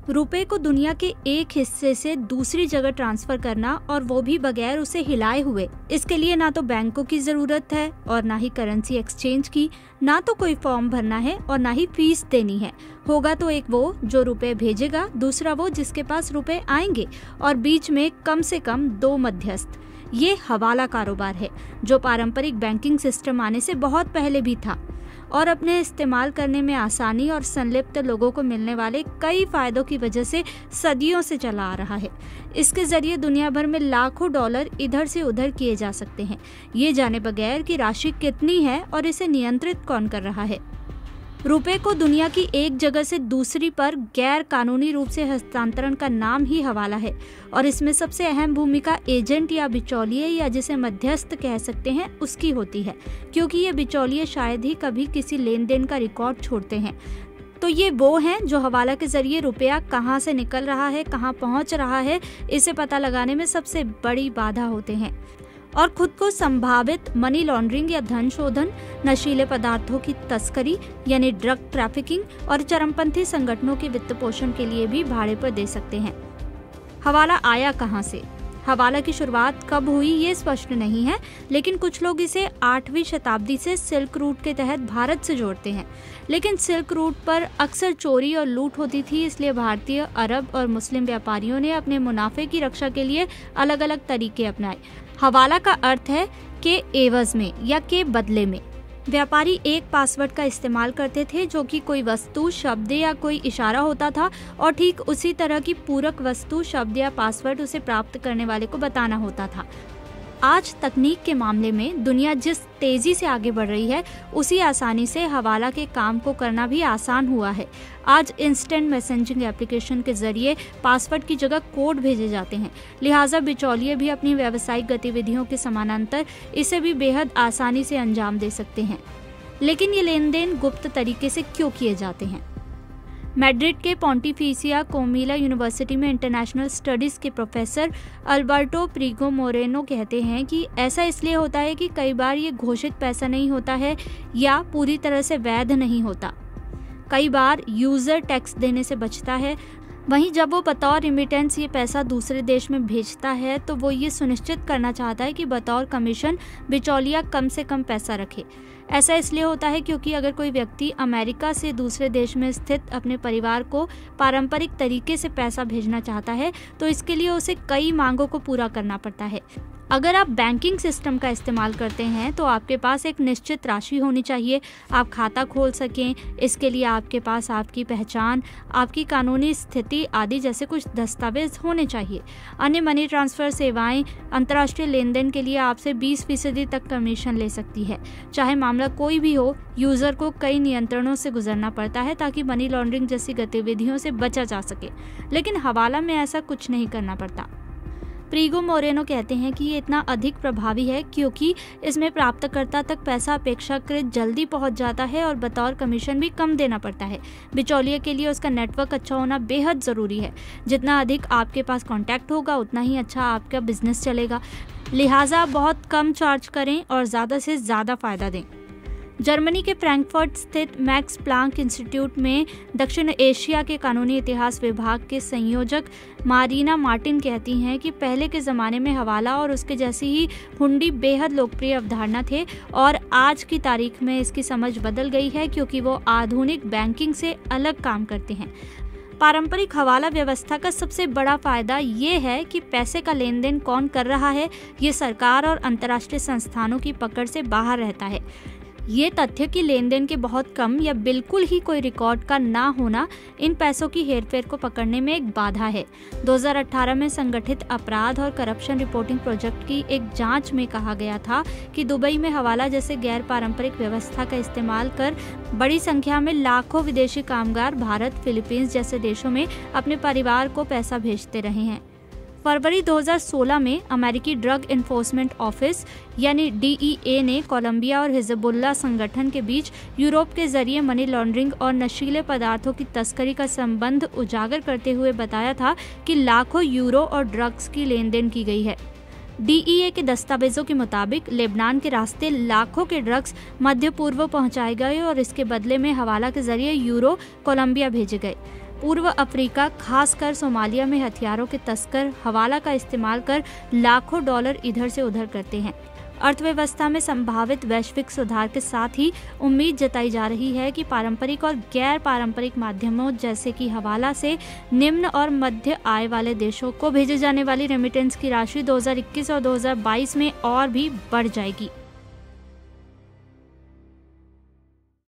रुपए को दुनिया के एक हिस्से से दूसरी जगह ट्रांसफर करना और वो भी बगैर उसे हिलाए हुए, इसके लिए ना तो बैंकों की जरूरत है और ना ही करेंसी एक्सचेंज की, ना तो कोई फॉर्म भरना है और ना ही फीस देनी है। होगा तो एक वो जो रुपए भेजेगा, दूसरा वो जिसके पास रुपए आएंगे और बीच में कम से कम 2 मध्यस्थ। ये हवाला कारोबार है जो पारंपरिक बैंकिंग सिस्टम आने से बहुत पहले भी था और अपने इस्तेमाल करने में आसानी और संलिप्त लोगों को मिलने वाले कई फायदों की वजह से सदियों से चला आ रहा है। इसके जरिए दुनिया भर में लाखों डॉलर इधर से उधर किए जा सकते हैं, ये जाने बगैर कि राशि कितनी है और इसे नियंत्रित कौन कर रहा है। रुपए को दुनिया की एक जगह से दूसरी पर गैर कानूनी रूप से हस्तांतरण का नाम ही हवाला है और इसमें सबसे अहम भूमिका एजेंट या बिचौलिए या जिसे मध्यस्थ कह सकते हैं उसकी होती है, क्योंकि ये बिचौलिए शायद ही कभी किसी लेन देन का रिकॉर्ड छोड़ते हैं। तो ये वो हैं जो हवाला के जरिए रुपया कहाँ से निकल रहा है, कहाँ पहुँच रहा है, इसे पता लगाने में सबसे बड़ी बाधा होते हैं और खुद को संभावित मनी लॉन्ड्रिंग या धन शोधन, नशीले पदार्थों की तस्करी यानी ड्रग ट्रैफिकिंग और चरमपंथी संगठनों के वित्त पोषण के लिए भी भाड़े पर दे सकते हैं। हवाला आया कहां से? हवाला की शुरुआत कब हुई ये स्पष्ट नहीं है, लेकिन कुछ लोग इसे 8वीं शताब्दी से सिल्क रूट के तहत भारत से जोड़ते हैं। लेकिन सिल्क रूट पर अक्सर चोरी और लूट होती थी, इसलिए भारतीय, अरब और मुस्लिम व्यापारियों ने अपने मुनाफे की रक्षा के लिए अलग अलग तरीके अपनाए। हवाला का अर्थ है के एवज में या के बदले में। व्यापारी एक पासवर्ड का इस्तेमाल करते थे जो कि कोई वस्तु, शब्द या कोई इशारा होता था और ठीक उसी तरह की पूरक वस्तु, शब्द या पासवर्ड उसे प्राप्त करने वाले को बताना होता था। आज तकनीक के मामले में दुनिया जिस तेजी से आगे बढ़ रही है, उसी आसानी से हवाला के काम को करना भी आसान हुआ है। आज इंस्टेंट मैसेजिंग एप्लीकेशन के जरिए पासवर्ड की जगह कोड भेजे जाते हैं, लिहाजा बिचौलिए भी अपनी व्यावसायिक गतिविधियों के समानांतर इसे भी बेहद आसानी से अंजाम दे सकते हैं। लेकिन ये लेन देन गुप्त तरीके से क्यों किए जाते हैं? मैड्रिड के पोंटिफिसिया कोमिला यूनिवर्सिटी में इंटरनेशनल स्टडीज के प्रोफेसर अल्बर्टो प्रीगो मोरेनो कहते हैं कि ऐसा इसलिए होता है कि कई बार ये घोषित पैसा नहीं होता है या पूरी तरह से वैध नहीं होता। कई बार यूजर टैक्स देने से बचता है, वहीं जब वो बतौर रिमिटेंस ये पैसा दूसरे देश में भेजता है तो वो ये सुनिश्चित करना चाहता है कि बतौर कमीशन बिचौलिया कम से कम पैसा रखे। ऐसा इसलिए होता है क्योंकि अगर कोई व्यक्ति अमेरिका से दूसरे देश में स्थित अपने परिवार को पारंपरिक तरीके से पैसा भेजना चाहता है तो इसके लिए उसे कई मांगों को पूरा करना पड़ता है। अगर आप बैंकिंग सिस्टम का इस्तेमाल करते हैं तो आपके पास एक निश्चित राशि होनी चाहिए, आप खाता खोल सकें। इसके लिए आपके पास आपकी पहचान, आपकी कानूनी स्थिति आदि जैसे कुछ दस्तावेज होने चाहिए। अन्य मनी ट्रांसफ़र सेवाएं अंतर्राष्ट्रीय लेन देन के लिए आपसे 20% तक कमीशन ले सकती है। चाहे मामला कोई भी हो, यूज़र को कई नियंत्रणों से गुजरना पड़ता है ताकि मनी लॉन्ड्रिंग जैसी गतिविधियों से बचा जा सके, लेकिन हवाला में ऐसा कुछ नहीं करना पड़ता। प्रीगो मोरेनो कहते हैं कि ये इतना अधिक प्रभावी है क्योंकि इसमें प्राप्तकर्ता तक पैसा अपेक्षाकृत जल्दी पहुंच जाता है और बतौर कमीशन भी कम देना पड़ता है। बिचौलिए के लिए उसका नेटवर्क अच्छा होना बेहद ज़रूरी है। जितना अधिक आपके पास कॉन्टैक्ट होगा उतना ही अच्छा आपका बिजनेस चलेगा, लिहाजा बहुत कम चार्ज करें और ज़्यादा से ज़्यादा फ़ायदा दें। जर्मनी के फ्रैंकफर्ट स्थित मैक्स प्लांक इंस्टीट्यूट में दक्षिण एशिया के कानूनी इतिहास विभाग के संयोजक मारीना मार्टिन कहती हैं कि पहले के ज़माने में हवाला और उसके जैसी ही हुंडी बेहद लोकप्रिय अवधारणा थे और आज की तारीख में इसकी समझ बदल गई है क्योंकि वो आधुनिक बैंकिंग से अलग काम करते हैं। पारंपरिक हवाला व्यवस्था का सबसे बड़ा फायदा ये है कि पैसे का लेन देन कौन कर रहा है ये सरकार और अंतर्राष्ट्रीय संस्थानों की पकड़ से बाहर रहता है। ये तथ्य कि लेन देन के बहुत कम या बिल्कुल ही कोई रिकॉर्ड का ना होना इन पैसों की हेरफेर को पकड़ने में एक बाधा है। 2018 में संगठित अपराध और करप्शन रिपोर्टिंग प्रोजेक्ट की एक जांच में कहा गया था कि दुबई में हवाला जैसे गैर पारंपरिक व्यवस्था का इस्तेमाल कर बड़ी संख्या में लाखों विदेशी कामगार भारत, फिलीपींस जैसे देशों में अपने परिवार को पैसा भेजते रहे हैं। फरवरी 2016 में अमेरिकी ड्रग एनफोर्समेंट ऑफिस यानी DEA ने कोलंबिया और हिजबुल्लाह संगठन के बीच यूरोप के जरिए मनी लॉन्ड्रिंग और नशीले पदार्थों की तस्करी का संबंध उजागर करते हुए बताया था कि लाखों यूरो और ड्रग्स की लेन देन की गई है। DEA के दस्तावेजों के मुताबिक लेबनान के रास्ते लाखों के ड्रग्स मध्य पूर्व पहुंचाए गए और इसके बदले में हवाला के जरिए यूरो कोलंबिया भेजे गए। पूर्व अफ्रीका खासकर सोमालिया में हथियारों के तस्कर हवाला का इस्तेमाल कर लाखों डॉलर इधर से उधर करते हैं। अर्थव्यवस्था में संभावित वैश्विक सुधार के साथ ही उम्मीद जताई जा रही है कि पारंपरिक और गैर पारंपरिक माध्यमों जैसे कि हवाला से निम्न और मध्य आय वाले देशों को भेजे जाने वाली रेमिटेंस की राशि 2021 और 2022 में और भी बढ़ जाएगी।